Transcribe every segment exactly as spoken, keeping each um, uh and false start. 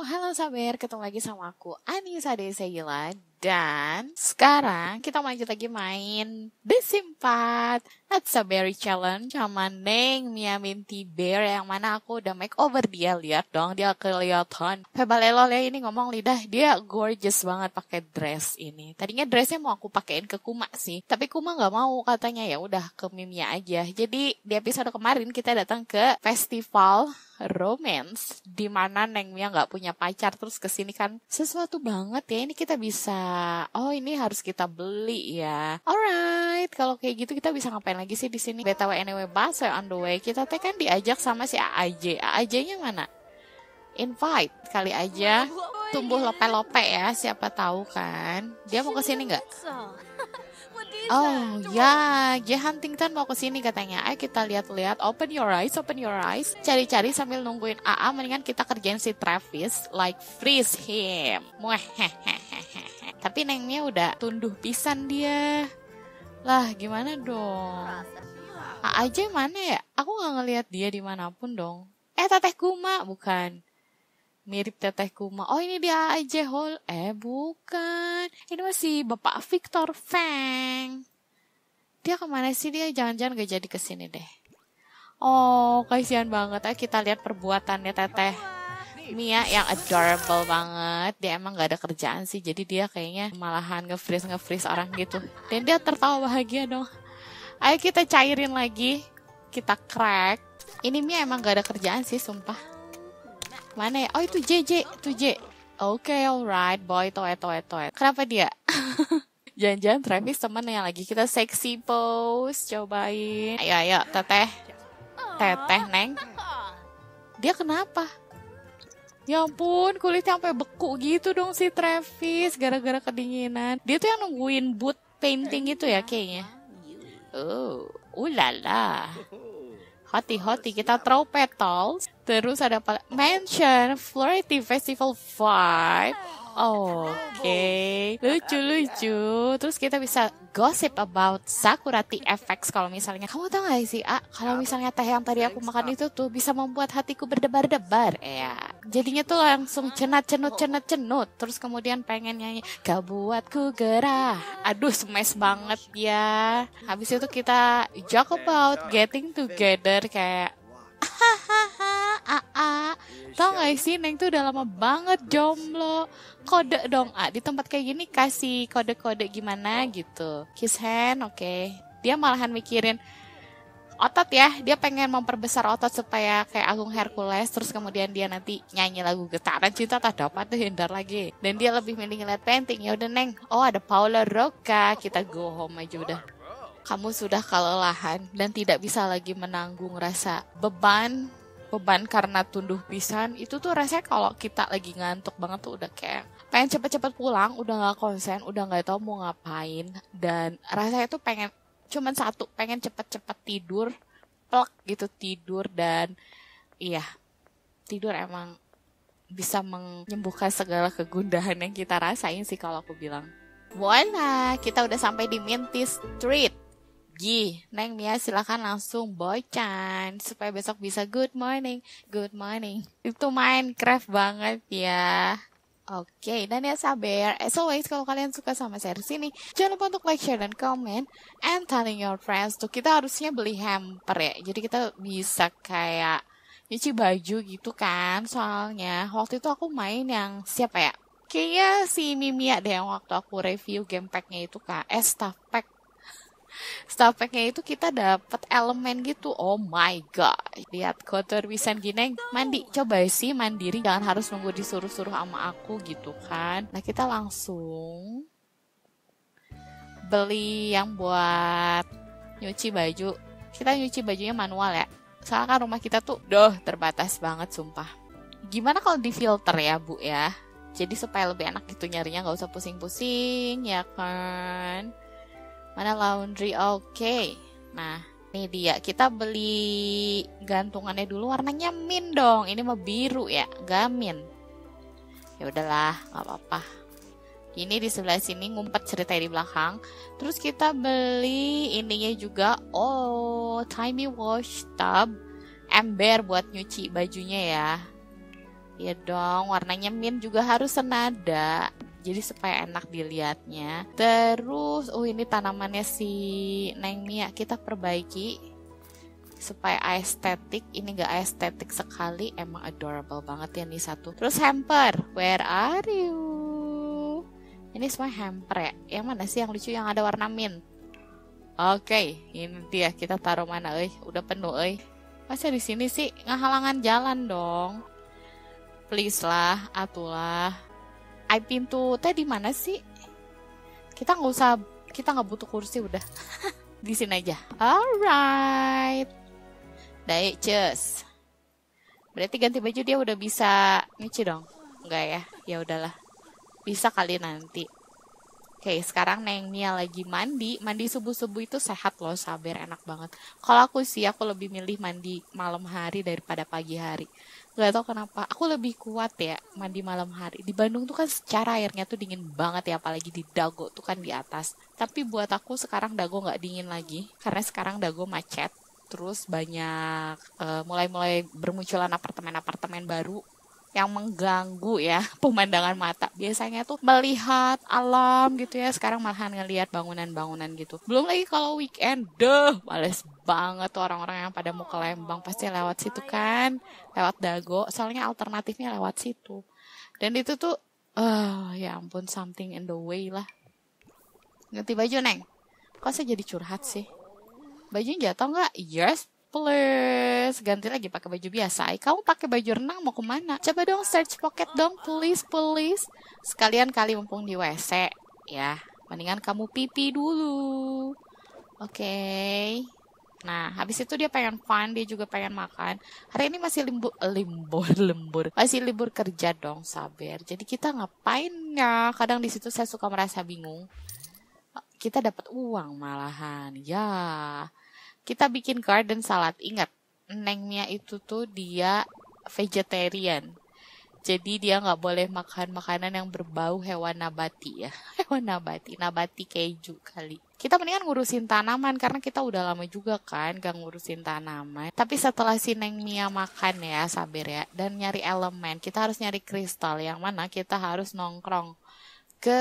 halo Saber, ketemu lagi sama aku Anissa Desegila. Dan sekarang kita lanjut lagi main The Sims empat That's a Berry Challenge sama Neng Mia Minty Bear, yang mana aku udah makeover dia. Lihat dong, dia kelihatan Febalelol ya, ini ngomong lidah. Dia gorgeous banget pakai dress ini. Tadinya dressnya mau aku pakein ke Kuma sih, tapi Kuma nggak mau, katanya ya udah ke Mimia aja. Jadi di episode kemarin kita datang ke festival romance di mana Neng Mia nggak punya pacar, terus kesini kan sesuatu banget ya. Ini kita bisa, oh ini harus kita beli ya. Alright, kalau kayak gitu kita bisa ngapain lagi sih di sini? B T W anyway, bus on the way. Kita teh kan diajak sama si A A J. A A J-nya mana? Invite kali aja. Tumbuh lope-lope ya, siapa tahu kan. Dia mau kesini nggak? Oh ya, J Huntington mau kesini katanya. Ayo kita lihat-lihat. Open your eyes, open your eyes. Cari-cari sambil nungguin A A. Mendingan kita kerjain si Travis, like freeze him. Muehehehehe. Tapi Nengnya udah tunduh pisan dia. Lah gimana dong? A A J mana ya? Aku nggak ngelihat dia dimanapun dong. Eh Teteh Kuma bukan? Mirip Teteh Kuma. Oh ini dia A A J Hall. Eh bukan. Ini masih Bapak Victor Fang. Dia kemana sih dia? Jangan-jangan gak jadi kesini deh. Oh kasihan banget. Ayo kita lihat perbuatannya Teteh Mia yang adorable banget. Dia emang gak ada kerjaan sih. Jadi dia kayaknya malahan nge-freeze nge-freeze orang gitu. Dan dia tertawa bahagia dong. Ayo kita cairin lagi. Kita crack. Ini Mia emang gak ada kerjaan sih sumpah. Mana ya? Oh itu J J, itu J. Oke, okay, alright, boy, toe, toe, toe. Kenapa dia? Jangan-jangan Travis temen yang lagi kita sexy pose, cobain. Ayo, ayo, teteh, teteh, Neng. Dia kenapa? Ya ampun, kulitnya sampai beku gitu dong si Travis, gara-gara kedinginan. Dia tuh yang nungguin boot painting itu ya kayaknya. Oh, ulala. Hoti-hoti, kita throw petals. Terus ada apa? Mention Flirty Festival vibe. Oke, okay. Lucu-lucu. Terus kita bisa gossip about Sakurati Effects. Kalau misalnya, kamu tahu gak sih, ah, kalau misalnya teh yang tadi aku makan itu tuh bisa membuat hatiku berdebar-debar. Ya, jadinya tuh langsung cenat-cenut, cenat-cenut. Terus kemudian pengen nyanyi, kau buatku gerah. Aduh, smash banget ya. Habis itu kita joke about getting together kayak, hahaha, aa, tau gak sih Neng tuh udah lama banget jomblo. Kode dong A, di tempat kayak gini kasih kode-kode gimana gitu. Kiss hand, oke okay. Dia malahan mikirin otot ya. Dia pengen memperbesar otot supaya kayak Agung Hercules. Terus kemudian dia nanti nyanyi lagu Getaran Cinta tak dapat tuh hindar lagi. Dan dia lebih milih ngeliat painting. Ya udah Neng, oh ada Paula Roca, kita go home aja udah. Kamu sudah kelelahan dan tidak bisa lagi menanggung rasa beban beban karena tunduh pisan. Itu tuh rasanya kalau kita lagi ngantuk banget tuh udah kayak pengen cepet-cepet pulang, udah gak konsen, udah gak tahu mau ngapain. Dan rasanya tuh pengen cuman satu, pengen cepet-cepet tidur, plek gitu tidur. Dan iya, tidur emang bisa menyembuhkan segala kegundahan yang kita rasain sih kalau aku bilang. Voila, kita udah sampai di Minty Street. Gi, Neng Mia silakan langsung bocan supaya besok bisa good morning, good morning. Itu Minecraft banget ya. Oke, okay, dan ya Saber, as always kalau kalian suka sama series ini, jangan lupa untuk like, share, dan comment, and telling your friends tuh. Kita harusnya beli hamper ya, jadi kita bisa kayak nyuci baju gitu kan. Soalnya waktu itu aku main yang siapa ya? Kayaknya si Mimia deh yang waktu aku review game pack-nya itu kak, eh staff pack. Staff pack-nya itu kita dapat elemen gitu. Oh my god. Lihat kotor pisan gini. Mandi. Coba sih mandiri. Jangan harus nunggu disuruh-suruh sama aku gitu kan. Nah kita langsung beli yang buat nyuci baju. Kita nyuci bajunya manual ya. Soalnya kan rumah kita tuh doh terbatas banget sumpah. Gimana kalau di filter ya bu ya. Jadi supaya lebih enak gitu nyarinya. Gak usah pusing-pusing ya kan. Mana laundry? Oke. Okay. Nah, ini dia. Kita beli gantungannya dulu warnanya mint dong. Ini mah biru ya, gak mint. Ya udahlah, nggak apa-apa. Ini di sebelah sini ngumpet ceritanya di belakang. Terus kita beli ininya juga. Oh, tiny wash tub, ember buat nyuci bajunya ya. Ya dong, warnanya mint juga harus senada. Jadi supaya enak dilihatnya. Terus, oh ini tanamannya si Neng Mia kita perbaiki supaya estetik. Ini gak estetik sekali, emang adorable banget ya nih satu. Terus hamper, where are you? Ini semua hamper ya. Yang mana sih yang lucu yang ada warna mint? Oke, ini dia. Kita taruh mana, euy? Udah penuh, euy. Masa di sini sih ngehalangan jalan dong? Please lah, atulah. I pintu teh di mana sih? Kita nggak usah, kita nggak butuh kursi udah. Di sini aja. Alright. Daik cus. Berarti ganti baju dia udah bisa nyuci dong? Enggak ya? Ya udahlah. Bisa kali nanti. Oke, sekarang Neng Mia lagi mandi. Mandi subuh-subuh itu sehat loh, sabar, enak banget. Kalau aku sih, aku lebih milih mandi malam hari daripada pagi hari. Gak tau kenapa, aku lebih kuat ya mandi malam hari. Di Bandung tuh kan secara airnya tuh dingin banget ya, apalagi di Dago tuh kan di atas. Tapi buat aku sekarang Dago gak dingin lagi, karena sekarang Dago macet. Terus banyak uh, mulai-mulai bermunculan apartemen-apartemen baru yang mengganggu ya pemandangan mata. Biasanya tuh melihat alam gitu ya, sekarang malahan ngelihat bangunan-bangunan gitu. Belum lagi kalau weekend, deh males banget tuh orang-orang yang pada mau ke Lembang pasti lewat situ kan, lewat Dago, soalnya alternatifnya lewat situ. Dan itu tuh, uh, ya ampun, something in the way lah. Ganti baju Neng, kok saya jadi curhat sih? Bajunya jatuh nggak? Yes, please. Ganti lagi pakai baju biasa. Kamu pakai baju renang mau kemana? Coba dong search pocket dong, please, please. Sekalian kali mumpung di W C, ya. Mendingan kamu pipi dulu. Oke. Okay. Nah, habis itu dia pengen fun, dia juga pengen makan. Hari ini masih lembur, lembur, lembur. Masih libur kerja dong, sabar. Jadi kita ngapain ya? Kadang di situ saya suka merasa bingung. Kita dapat uang malahan, ya. Kita bikin garden salad. Ingat, Neng Mia itu tuh dia vegetarian. Jadi dia nggak boleh makan makanan yang berbau hewan nabati ya. Hewan nabati, nabati keju kali. Kita mendingan ngurusin tanaman karena kita udah lama juga kan gak ngurusin tanaman. Tapi setelah si Neng Mia makan ya, sabar ya, dan nyari elemen, kita harus nyari kristal yang mana kita harus nongkrong ke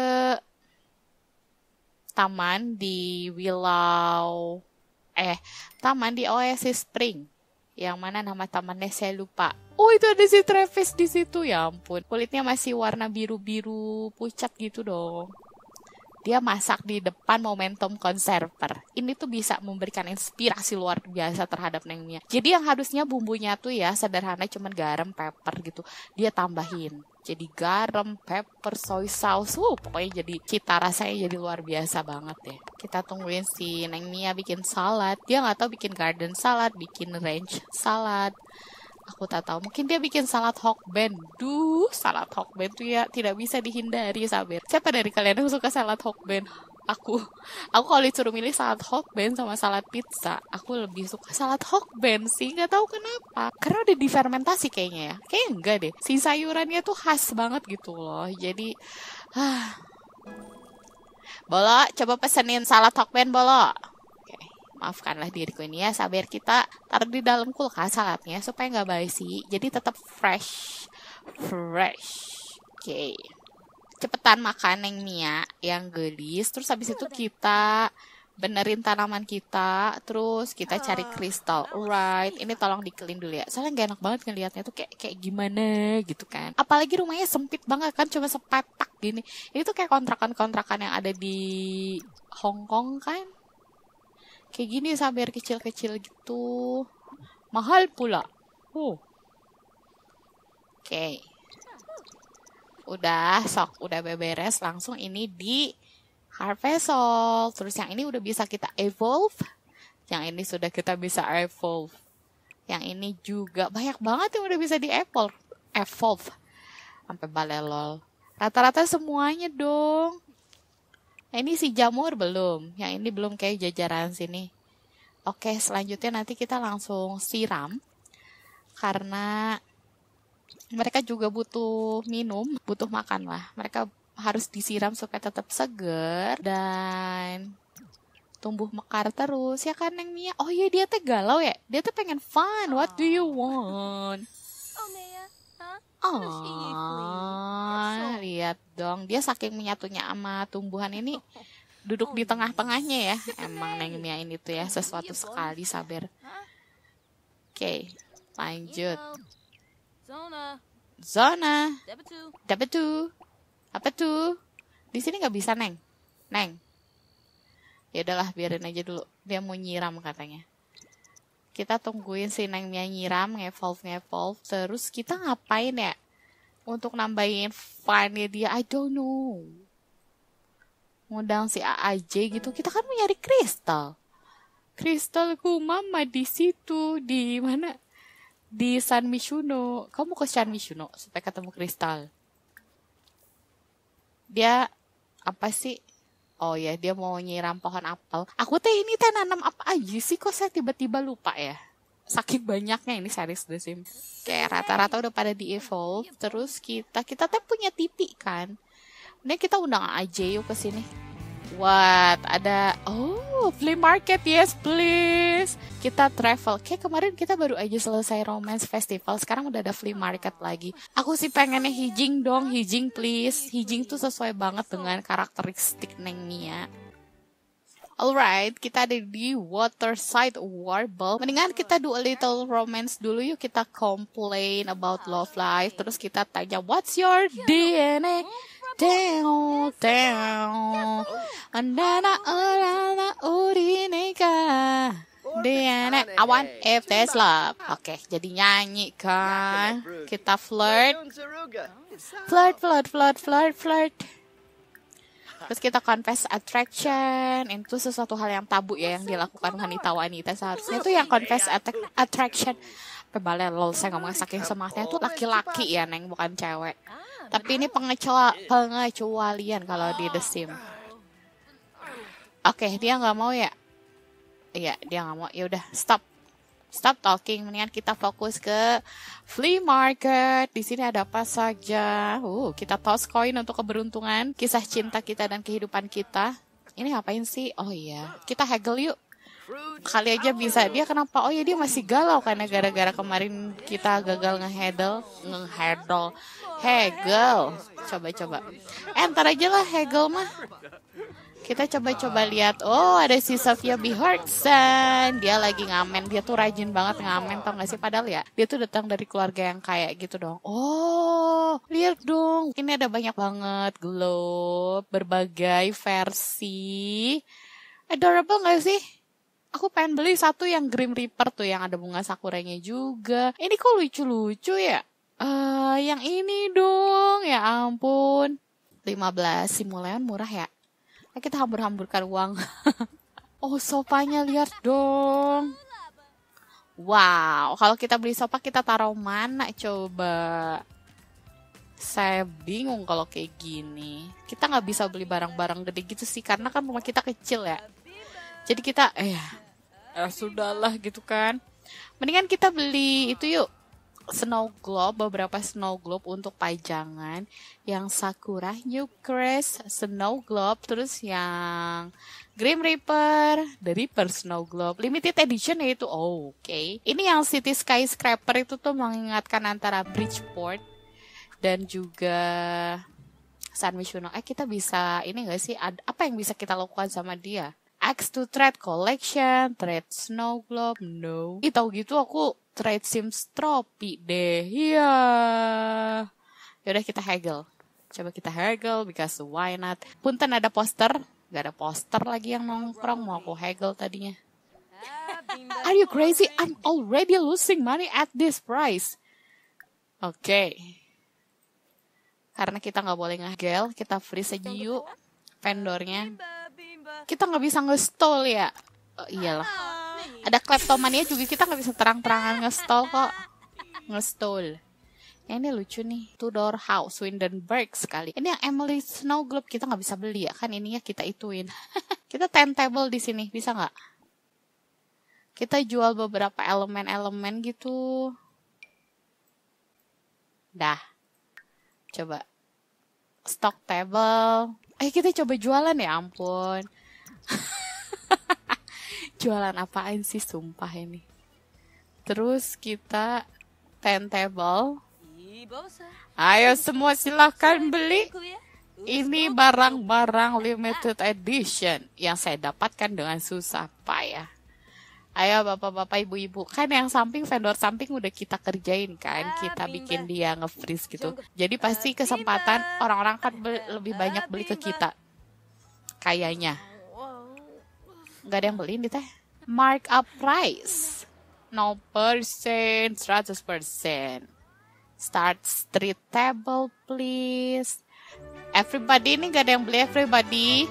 taman di Willow eh taman di Oasis Spring, yang mana nama tamannya saya lupa. Oh itu ada si Travis di situ, ya ampun, kulitnya masih warna biru-biru pucat gitu dong. Dia masak di depan Momentum Conserver. Ini tuh bisa memberikan inspirasi luar biasa terhadap Neng Mia. Jadi yang harusnya bumbunya tuh ya sederhana, cuman garam, pepper gitu, dia tambahin jadi garam, pepper, soy sauce. Wuh, pokoknya jadi cita rasanya jadi luar biasa banget ya. Kita tungguin si Neng Mia bikin salad. Dia nggak tahu bikin garden salad, bikin ranch salad. Aku tak tahu, mungkin dia bikin salad hokben. Duh, salad hokben tuh ya tidak bisa dihindari, sabar. Siapa dari kalian yang suka salad hokben? Aku, aku kalau disuruh milih salad hokben sama salad pizza, aku lebih suka salad hokben sih. Gak tahu kenapa. Karena udah difermentasi kayaknya ya. Kayaknya enggak deh. Si sayurannya tuh khas banget gitu loh. Jadi, ah. Bolo, coba pesenin salad hokben, Bolo. Maafkanlah diriku ini ya, sabar. Kita taruh di dalam kulkas saladnya supaya nggak basi, jadi tetap fresh, fresh. Oke, okay. Cepetan makan Neng Mia yang gelis. Terus habis itu kita benerin tanaman kita, terus kita cari kristal. Alright, ini tolong dikelin dulu ya, soalnya gak enak banget ngelihatnya tuh kayak kayak gimana gitu kan. Apalagi rumahnya sempit banget kan, cuma sepetak gini. Ini tuh kayak kontrakan-kontrakan yang ada di Hong Kong kan. Kayak gini sabar, kecil-kecil gitu. Mahal pula. Oh. Oke. Okay. Udah, sok. Udah beberes. Langsung ini di Harvest Soul. Terus yang ini udah bisa kita evolve. Yang ini sudah kita bisa evolve. Yang ini juga banyak banget yang udah bisa di evolve. Evolve. Sampai balelol. Rata-rata semuanya dong. Nah, ini si jamur belum. Yang ini belum kayak jajaran sini. Oke, selanjutnya nanti kita langsung siram. Karena mereka juga butuh minum, butuh makan lah. Mereka harus disiram supaya tetap segar dan tumbuh mekar terus. Ya kan Neng Mia? Oh iya, dia teh galau ya. Dia teh pengen fun. What do you want? Oh Mia, huh? Oh, lihat dong. Dia saking menyatunya sama tumbuhan ini, duduk di tengah-tengahnya ya. Emang Neng Mia ini tuh ya, sesuatu sekali, sabar. Oke, lanjut. Zona. Dapat tuh. Apa tuh? Di sini nggak bisa, Neng. Neng. Ya udahlah, biarin aja dulu. Dia mau nyiram katanya. Kita tungguin si Neng Mia nyiram, ngevolve ngevolve. Terus kita ngapain ya? Untuk nambahin fun-nya dia, I don't know. Ngundang si A A J gitu. Kita kan mau nyari kristal. Kristalku mama di situ. Di mana? Di San Mishuno. Kamu ke San Mishuno supaya ketemu kristal. Dia apa sih? Oh ya, dia mau nyiram pohon apel. Aku teh ini teh nanam apa aja sih? Kok saya tiba-tiba lupa ya? Saking banyaknya ini series The Sims. Kayak rata-rata udah pada di-evolve. Terus kita, kita teh punya T V kan? Ini kita undang aja yuk ke sini. What? Ada, oh, flea market, yes please. Kita travel. Kayak kemarin kita baru aja selesai romance festival. Sekarang udah ada flea market lagi. Aku sih pengennya hijing dong, hijing please. Hijing tuh sesuai banget dengan karakteristik Neng Mia. Alright, kita ada di Waterside Warble. Mendingan kita do a little romance dulu yuk. Kita complain about love life. Terus kita tanya, what's your D N A? Down, down. Andana, andana, urineka. D N A, I want if there's love. Oke, okay, jadi nyanyi kan. Kita flirt. Flirt, flirt, flirt, flirt, flirt. Terus kita confess attraction. Itu sesuatu hal yang tabu ya yang dilakukan wanita-wanita seharusnya. Itu yang confess att- attraction. Kebalik lol, saya ngomong saking semangatnya itu laki-laki ya Neng, bukan cewek. Tapi ini pengecua pengecualian kalau di The Sims. Oke, okay, dia nggak mau ya? Iya, dia nggak mau. Ya udah, stop, stop talking. Mendingan kita fokus ke flea market. Di sini ada apa saja? Uh, kita toss koin untuk keberuntungan, kisah cinta kita dan kehidupan kita. Ini ngapain sih? Oh iya, kita haggle yuk. Kali aja bisa. Dia kenapa? Oh ya, dia masih galau karena gara-gara kemarin kita gagal nge-handle nge-handle haggle. Coba-coba enter aja lah haggle mah. Kita coba-coba lihat. Oh, ada si Sofia Bjornsson. Dia lagi ngamen. Dia tuh rajin banget ngamen, tau gak sih? Padahal ya, dia tuh datang dari keluarga yang kaya gitu dong. Oh, lihat dong. Ini ada banyak banget globe, berbagai versi. Adorable gak sih? Aku pengen beli satu yang Grim Reaper tuh, yang ada bunga sakuranya juga. Ini kok lucu-lucu ya? Eh, uh, yang ini dong. Ya ampun. lima belas Simoleon murah ya? Kita hambur-hamburkan uang. Oh, sopanya lihat dong. Wow, kalau kita beli sofa kita taruh mana coba? Saya bingung kalau kayak gini. Kita nggak bisa beli barang-barang gede gitu sih, karena kan rumah kita kecil ya. Jadi kita, eh, eh sudahlah gitu kan. Mendingan kita beli itu yuk. Snow globe, beberapa snow globe untuk pajangan. Yang Sakura New Crest Snow Globe. Terus yang Grim Reaper, The Reaper Snow Globe. Limited edition ya itu. Oh, oke. Okay. Ini yang City Skyscraper itu tuh mengingatkan antara Bridgeport dan juga San Mishuno. Eh, kita bisa, ini gak sih? Ad, apa yang bisa kita lakukan sama dia? X to Trade Collection, Trade Snow Globe, no. Ih, tau gitu aku Trade Sims Trophy deh. Iya. Yaudah kita haggle. Coba kita haggle, because why not? Punten ada poster. Gak ada poster lagi yang nongkrong. Mau aku haggle tadinya. Are you crazy? I'm already losing money at this price. Oke. Okay. Karena kita gak boleh nge-haggle, kita freeze aja yuk vendornya. Kita gak bisa nge-stall ya. Oh, iyalah. Ada kleptomania juga, kita gak bisa terang-terangan nge-stall kok. Nge-stall. Ya, ini lucu nih. Tudor House, Windenburg sekali. Ini yang Emily Snow Globe kita gak bisa beli ya. Kan ininya kita ituin. Kita turntable di sini, bisa gak? Kita jual beberapa elemen-elemen gitu. Dah. Coba. Stock table. Eh, kita coba jualan ya ampun. Jualan apaan sih sumpah ini. Terus kita turntable. Ayo semua silahkan beli. Ini barang-barang limited edition yang saya dapatkan dengan susah payah. Ayo bapak-bapak, ibu-ibu, kan yang samping vendor samping udah kita kerjain kan, kita bikin dia nge-freeze gitu. Jadi pasti kesempatan orang-orang kan be- lebih banyak beli ke kita. Kayaknya. Gak ada yang beli nih teh. Markup price. nol persen, seratus persen. Start street table please. Everybody, ini gak ada yang beli everybody.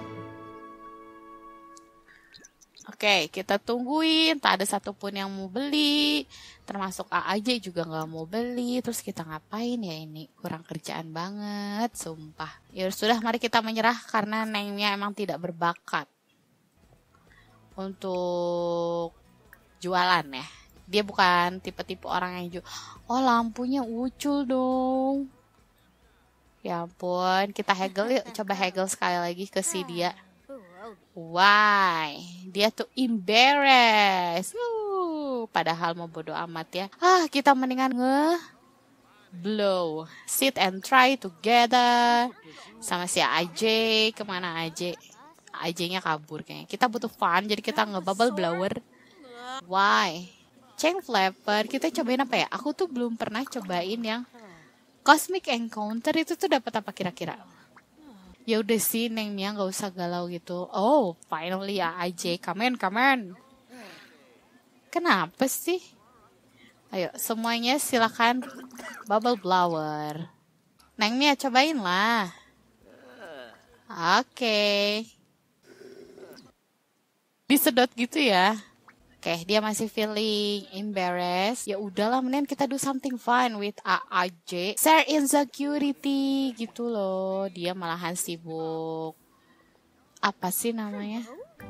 Oke, okay, kita tungguin. Tak ada satupun yang mau beli. Termasuk A A J juga gak mau beli. Terus kita ngapain ya ini? Kurang kerjaan banget, sumpah. Ya sudah, mari kita menyerah karena Nengnya emang tidak berbakat untuk jualan ya. Dia bukan tipe-tipe orang yang jual. Oh, lampunya ucul dong. Ya ampun, kita haggle yuk. Coba haggle sekali lagi ke si dia. Why? Dia tuh embarrassed. Uh, padahal mau bodo amat ya. Ah, kita mendingan nge blow. Sit and try together. Sama si A J. Kemana A J? A J-nya kabur kayaknya. Kita butuh fun, jadi kita nge-bubble blower. Why? Chain Flapper, kita cobain apa ya? Aku tuh belum pernah cobain yang Cosmic Encounter. Itu tuh dapat apa kira-kira? Ya udah sih, Neng Mia nggak usah galau gitu. Oh, finally A J, come in, come in. Kenapa sih? Ayo, semuanya silakan bubble blower. Neng Mia cobain lah. Oke. Okay. Disedot gitu ya. Oke, okay, dia masih feeling embarrassed. Ya udahlah, mending kita do something fun with A A J. Share insecurity gitu loh. Dia malahan sibuk. Apa sih namanya?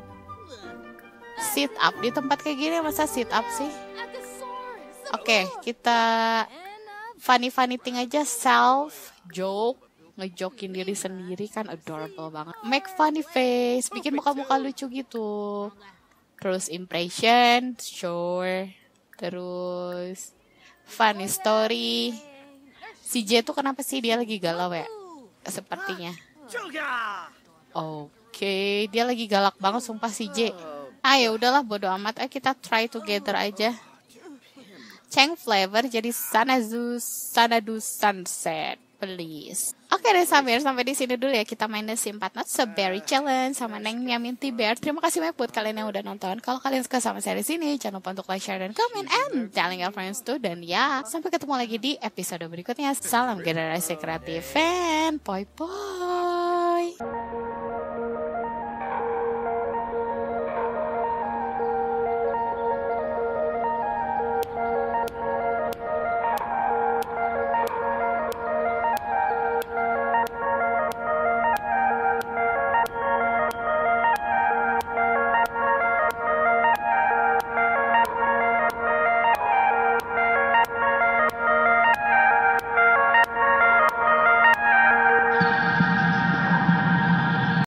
Sit up. Di tempat kayak gini masa sit up sih? Oke, okay, kita funny-funny thing aja. Self joke. Ngejokin diri sendiri kan adorable banget. Make funny face, bikin muka-muka lucu gitu. Terus impression, sure. Terus funny story. Si J tuh kenapa sih dia lagi galau ya? Sepertinya. Oke, okay. Dia lagi galak banget sumpah si J. Ah ya udahlah, bodo amat. Ayo kita try together aja. Chang Flavor jadi Sanadu Sanadu Sunset, please. Oke deh Samir, sampai di sini dulu ya kita main The Sims empat Not So Berry Challenge sama Neng Mia Minty Bear. Terima kasih banyak buat kalian yang udah nonton. Kalau kalian suka sama series ini, jangan lupa untuk like, share, dan comment, and telling your friends too. Dan ya, sampai ketemu lagi di episode berikutnya. Salam generasi kreatif, and bye bye.